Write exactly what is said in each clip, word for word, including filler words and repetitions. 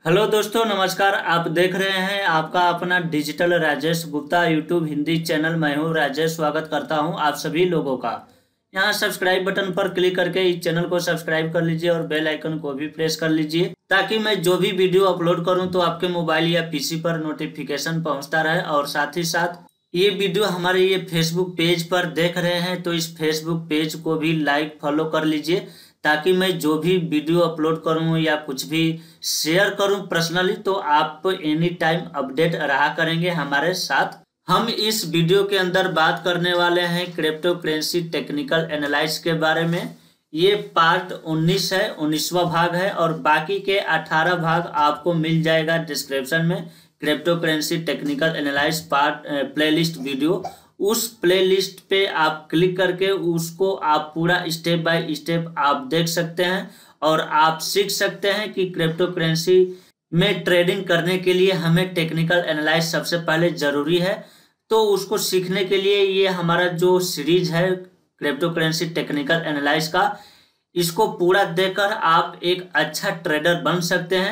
Hello दोस्तों, नमस्कार। आप देख रहे हैं आपका अपना digital Rajesh Gupta YouTube Hindi channel. मैं हूं राजेश, स्वागत करता हूं आप सभी लोगों का। यहां सब्सक्राइब बटन पर क्लिक करके इस चैनल को सब्सक्राइब कर लीजिए और बेल आइकन को भी प्रेस कर लीजिए, ताकि मैं जो भी वीडियो अपलोड करूं तो आपके मोबाइल या पीसी पर नोटिफिकेशन पहुंचता रहे। और साथ ही साथ ये वीडियो हमारे ये फेसबुक पेज पर देख रहे हैं तो इस फेसबुक पेज को भी लाइक फॉलो कर लीजिए, ताकि मैं जो भी वीडियो अपलोड करूं या कुछ भी शेयर करूं पर्सनली तो आप एनी टाइम अपडेट रहा करेंगे हमारे साथ। हम इस वीडियो के अंदर बात करने वाले हैं क्रिप्टो करेंसी टेक्निकल एनालिसिस के बारे में। ये पार्ट उन्नीस है, उन्नीसवां भाग है और बाकी के अठारह भाग आपको मिल जाएगा डिस्क्रिप्शन में। Cryptocurrency technical analysis part playlist video, उस प्लेलिस्ट पे आप क्लिक करके उसको आप पूरा स्टेप बाय स्टेप आप देख सकते हैं और आप सीख सकते हैं कि क्रिप्टो करेंसी में ट्रेडिंग करने के लिए हमें टेक्निकल एनालिसिस सबसे पहले ज़रूरी है। तो उसको सीखने के लिए ये हमारा जो सीरीज है क्रिप्टो करेंसी टेक्निकल एनालिसिस का, इसको पूरा देखकर आप एक अच्छा ट्रेडर बन सकते हैं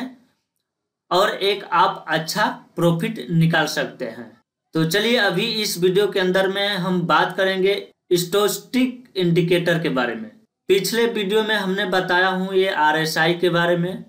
और एक आप अच्छा प्रॉफिट निकाल सकते हैं। तो चलिए अभी इस वीडियो के अंदर में हम बात करेंगे स्टोचस्टिक इंडिकेटर के बारे में। पिछले वीडियो में हमने बताया हूँ ये आरएसआई के बारे में,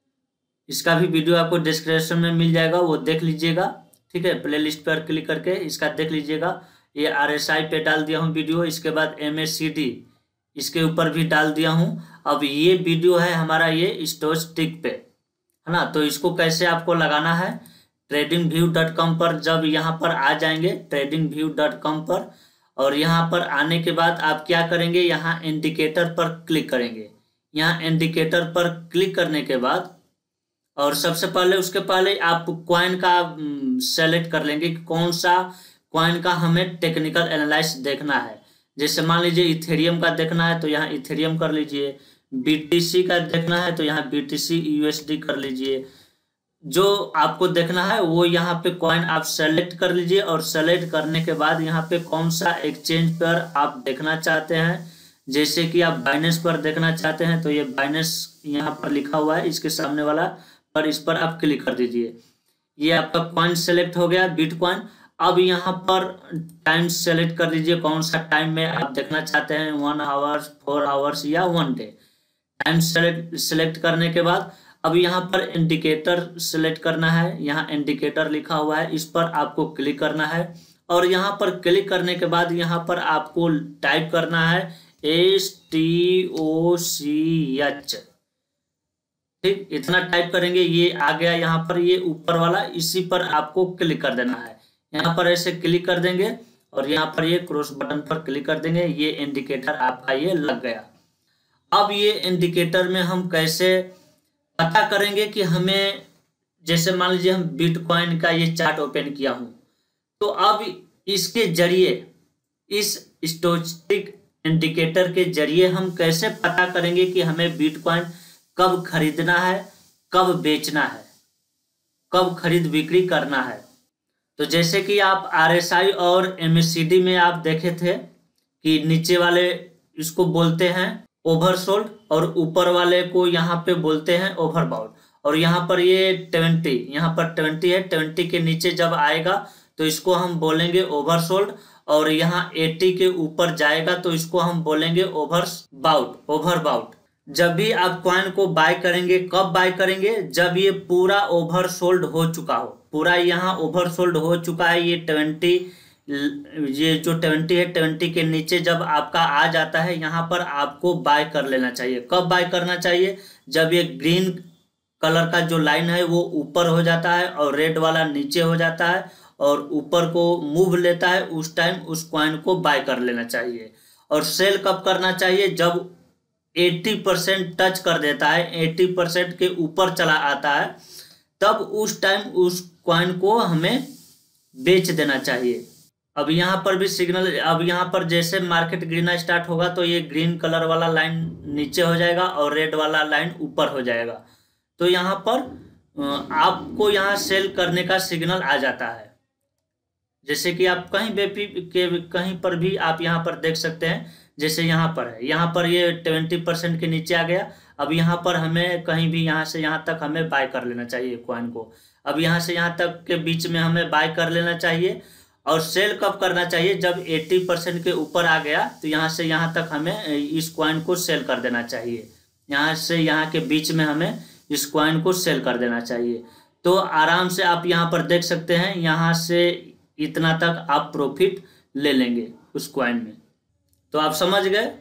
इसका भी वीडियो आपको डिस्क्रिप्शन में मिल जाएगा, वो देख लीजिएगा। ठीक है, प्लेलिस्ट पर क्लिक करके इसका देख लीजिएगा। ये आरएसआई पे डाल दिया हूँ वीडियो, इसके बाद एमएसीडी इसके ऊपर भी डाल दिया हूँ। अब ये वीडियो है हमारा ये स्टोचस्टिक पे, है ना। तो इसको कैसे आपको लगाना है, ट्रेडिंग व्यू डॉट कॉम पर जब यहाँ पर आ जाएंगे ट्रेडिंग व्यू डॉट कॉम पर, और यहाँ पर आने के बाद आप क्या करेंगे, यहाँ इंडिकेटर पर क्लिक करेंगे। यहाँ इंडिकेटर पर क्लिक करने के बाद और सबसे पहले उसके पहले आप कॉइन का सेलेक्ट कर लेंगे कि कौन सा कॉइन का हमें टेक्निकल एनालिसिस देखना है। जैसे मान लीजिए इथेरियम का देखना है तो यहाँ इथेरियम कर लीजिए, बीटीसी का देखना है तो यहाँ बीटीसी यूएसडी कर लीजिए। जो आपको देखना है वो यहाँ पे कॉइन आप सेलेक्ट कर लीजिए और सेलेक्ट करने के बाद यहाँ पे कौन सा एक्सचेंज पर आप देखना चाहते हैं। जैसे कि आप बाइनेंस पर देखना चाहते हैं तो ये बाइनेंस यहाँ पर लिखा हुआ है, इसके सामने वाला पर इस पर आप क्लिक कर दीजिए। ये आपका कॉइन सेलेक्ट हो गया बिटकॉइन। अब यहाँ पर टाइम सेलेक्ट कर लीजिए, कौन सा टाइम में आप देखना चाहते हैं, वन आवर्स, फोर आवर्स या one day. Time select select करने के बाद अब यहाँ पर इंडिकेटर सेलेक्ट करना है, यहाँ इंडिकेटर लिखा हुआ है, इस पर आपको क्लिक करना है और यहाँ पर क्लिक करने के बाद यहाँ पर आपको टाइप करना है S T O C H. ठीक, इतना टाइप करेंगे, ये आ गया यहाँ पर, ये ऊपर वाला, इसी पर आपको क्लिक कर देना है। यहाँ पर ऐसे क्लिक कर देंगे और यहाँ पर ये क्रॉस बटन पर क्लिक कर देंगे, ये इंडिकेटर आपका ये लग गया। अब ये इंडिकेटर में हम कैसे पता करेंगे कि हमें, जैसे मान लीजिए हम बिटकॉइन का ये चार्ट ओपन किया हूं, तो अब इसके जरिए, इस स्टोचस्टिक इंडिकेटर के जरिए हम कैसे पता करेंगे कि हमें बिटकॉइन कब खरीदना है, कब बेचना है, कब खरीद बिक्री करना है। तो जैसे कि आप आरएसआई और एमएसीडी में आप देखे थे कि नीचे वाले इसको बोलते हैं ओवरसोल्ड और ऊपर वाले को यहाँ पे बोलते हैं ओवरबाउट। और यहाँ पर ये ट्वेंटी, यहाँ पर ट्वेंटी है, ट्वेंटी के नीचे जब आएगा तो इसको हम बोलेंगे ओवरसोल्ड, और यहाँ एटी के ऊपर जाएगा तो इसको हम बोलेंगे ओवरबाउट, ओवरबाउट। जब भी आप कॉइन को बाय करेंगे, कब बाय करेंगे, जब ये पूरा ओवरसोल्ड हो चुका हो, पूरा यहाँ ओवरसोल्ड हो चुका है, ये ट्वेंटी, ये जो ट्वेंटी है, ट्वेंटी के नीचे जब आपका आ जाता है यहाँ पर आपको बाय कर लेना चाहिए। कब बाय करना चाहिए, जब ये ग्रीन कलर का जो लाइन है वो ऊपर हो जाता है और रेड वाला नीचे हो जाता है और ऊपर को मूव लेता है, उस टाइम उस कॉइन को बाय कर लेना चाहिए। और सेल कब करना चाहिए, जब अस्सी परसेंट टच कर देता है, अस्सी परसेंट के ऊपर चला आता है, तब उस टाइम उस कॉइन को हमें बेच देना चाहिए। अब यहाँ पर भी सिग्नल, अब यहाँ पर जैसे मार्केट गिरना स्टार्ट होगा तो ये ग्रीन कलर वाला लाइन नीचे हो जाएगा और रेड वाला लाइन ऊपर हो जाएगा। तो यहाँ पर आपको यहाँ सेल करने का सिग्नल आ जाता है। जैसे कि आप कहीं भी के कहीं पर भी आप यहाँ पर देख सकते हैं, जैसे यहाँ पर है, यहाँ पर ये ट्वेंटी परसेंट के नीचे आ गया। अब यहाँ पर हमें कहीं भी यहाँ से यहाँ तक हमें बाय कर लेना चाहिए कॉइन को। अब यहाँ से यहाँ तक के बीच में हमें बाय कर लेना चाहिए। और सेल कब करना चाहिए? जब अस्सी परसेंट के ऊपर आ गया तो यहाँ से यहाँ तक हमें इस कॉइन को सेल कर देना चाहिए। यहाँ से यहाँ के बीच में हमें इस कॉइन को सेल कर देना चाहिए। तो आराम से आप यहाँ पर देख सकते हैं, यहाँ से इतना तक आप प्रॉफिट ले लेंगे उस कॉइन में। तो आप समझ गए,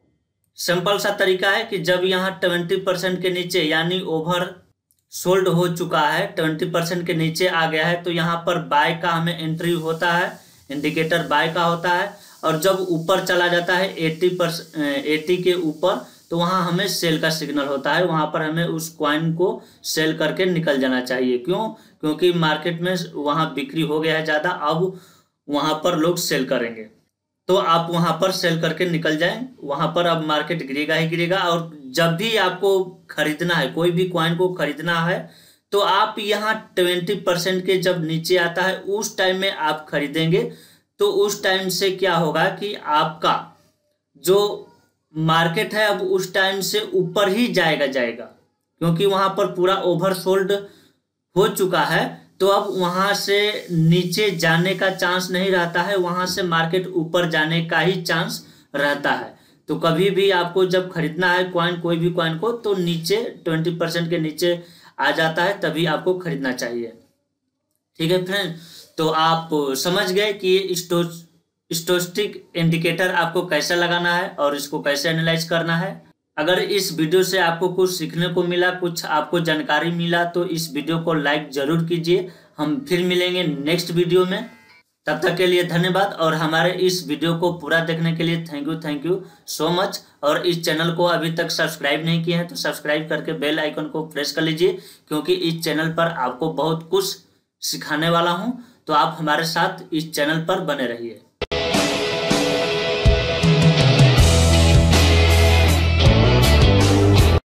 सिंपल सा तरीका है कि जब यहाँ ट्वेंटी परसेंट के नीचे यानी ओवर सोल्ड हो चुका है, ट्वेंटी परसेंट के नीचे आ गया है, तो यहाँ पर बाय का हमें एंट्री होता है, इंडिकेटर बाय का होता है। और जब ऊपर चला जाता है अस्सी परसेंट अस्सी के ऊपर, तो वहाँ हमें सेल का सिग्नल होता है, वहाँ पर हमें उस कॉइन को सेल करके निकल जाना चाहिए। क्यों? क्योंकि मार्केट में वहाँ बिक्री हो गया है ज़्यादा, अब वहाँ पर लोग सेल करेंगे, तो आप वहाँ पर सेल करके निकल जाएं। वहाँ पर अब मार्केट गिरेगा ही गिरेगा। और जब भी आपको खरीदना है, कोई भी कॉइन को खरीदना है, तो आप यहाँ ट्वेंटी परसेंट के जब नीचे आता है उस टाइम में आप खरीदेंगे। तो उस टाइम से क्या होगा कि आपका जो मार्केट है अब उस टाइम से ऊपर ही जाएगा जाएगा क्योंकि वहाँ पर पूरा ओवरसोल्ड हो चुका है। तो अब वहाँ से नीचे जाने का चांस नहीं रहता है, वहाँ से मार्केट ऊपर जाने का ही चांस रहता है। तो कभी भी आपको जब खरीदना है कॉइन, कोई भी कॉइन को, तो नीचे ट्वेंटी परसेंट के नीचे आ जाता है, तभी आपको खरीदना चाहिए। ठीक है फ्रेंड, तो आप समझ गए कि ये स्टो स्टोस्टिक इंडिकेटर आपको कैसे लगाना है और इसको कैसे एनालाइज करना है। अगर इस वीडियो से आपको कुछ सीखने को मिला, कुछ आपको जानकारी मिला, तो इस वीडियो को लाइक जरूर कीजिए। हम फिर मिलेंगे नेक्स्ट वीडियो में, तब तक के लिए धन्यवाद। और हमारे इस वीडियो को पूरा देखने के लिए thank you thank you so much. और इस चैनल को अभी तक सब्सक्राइब नहीं किए हैं तो सब्सक्राइब करके बेल आइकन को प्रेस कर लीजिए, क्योंकि इस चैनल पर आपको बहुत कुछ सिखाने वाला हूँ। तो आप हमारे साथ इस चैनल पर बने रहिए।